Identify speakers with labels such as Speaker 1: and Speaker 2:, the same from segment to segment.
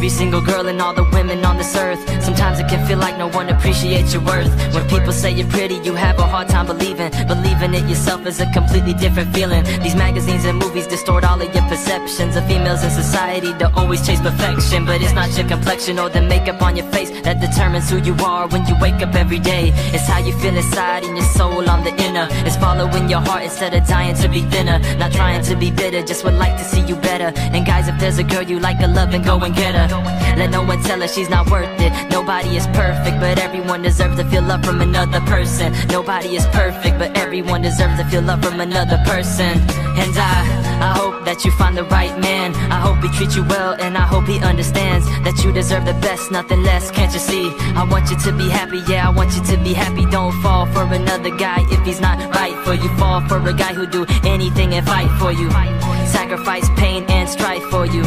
Speaker 1: every single girl and all the women on this earth. Sometimes it can feel like no one appreciates your worth. When people say you're pretty, you have a hard time believing. Believing it yourself is a completely different feeling. These magazines and movies distort all of your perceptions of females in society to always chase perfection. But it's not your complexion or the makeup on your face that determines who you are when you wake up every day. It's how you feel inside in your soul on the inner. It's following your heart instead of dying to be thinner. Not trying to be bitter, just would like to see you better. And guys, if there's a girl you like, love and go and get her. Let no one tell her she's not worth it. Nobody is perfect, but everyone deserves to feel love from another person. Nobody is perfect, but everyone deserves to feel love from another person. And I hope that you find the right man. I hope he treats you well, and I hope he understands that you deserve the best, nothing less. Can't you see? I want you to be happy, yeah, I want you to be happy. Don't fall for another guy if he's not right for you. Fall for a guy who'll do anything and fight for you. Sacrifice pain and strife for you.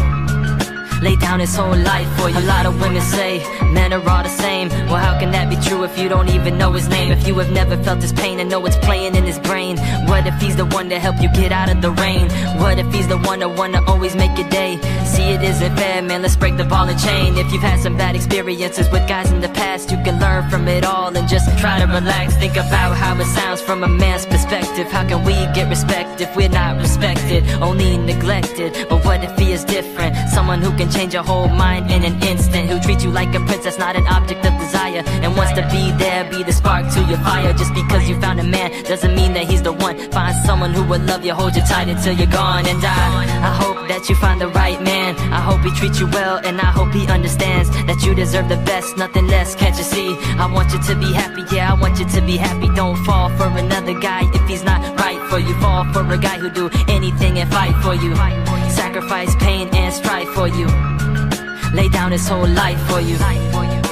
Speaker 1: Lay down his whole life for you. A lot of women say men are all the same. Well, how can that be true if you don't even know his name? If you have never felt his pain and know it's playing in his brain? What if he's the one to help you get out of the rain? What if he's the one to wanna always make your day? See, it isn't fair, man, let's break the ball and chain. If you've had some bad experiences with guys in the past, you can learn from it all and just try to relax. Think about how it sounds from a man's perspective. How can we get respect if we're not respected, only neglected? But what if he is different? Someone who can change your whole mind in an instant, who treats you like a princess, not an object of desire, and wants to be there, be the spark to your fire. Just because you found a man doesn't mean that he's the one. Find someone who will love you, hold you tight until you're gone. And I hope that you find the right man. I hope he treats you well, and I hope he understands that you deserve the best, nothing less. Can't you see? I want you to be happy, yeah, I want you to be happy. Don't fall for another guy if he's not right for you. Fall for a guy who'll do anything and fight for you. Sacrifice pain and strife for you. Lay down his whole life for you.